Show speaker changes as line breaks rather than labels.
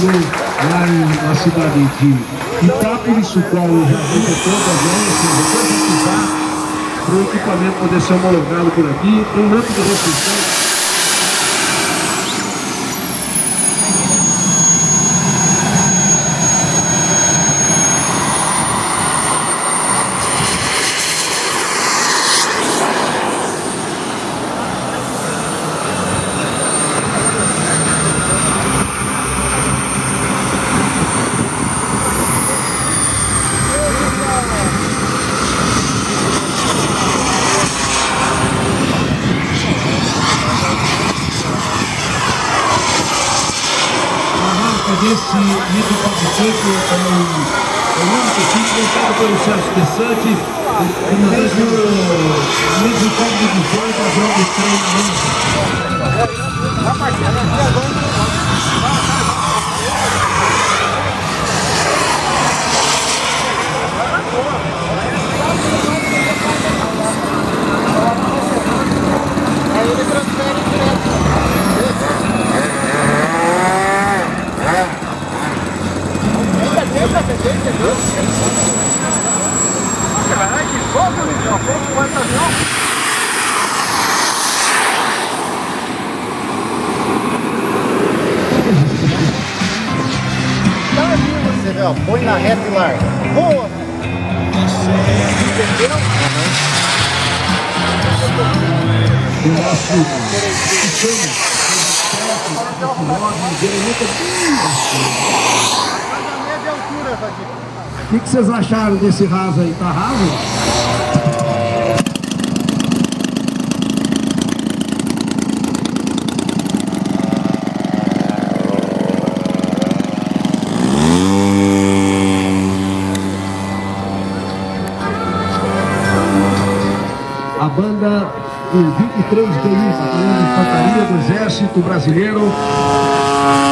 encontrou lá na cidade de Itápolis, o qual já executou também, se precisar, para o equipamento poder ser homologado por aqui. Tem um rampo de restrição. Desse microfabricante é o único tipo montado pelo Sérgio Desante, uma vez que o microfone de 18 padrão de treinamento.
Aí ele transfere caralho, que fogo, Luizão. Fogo vai fazer tá ali você, velho. Põe na reta e larga. Boa! Entendeu?
O nosso o que vocês acharam desse raso aí? Tá raso? A banda do 23 DI, Batalhão de Infantaria do Exército Brasileiro.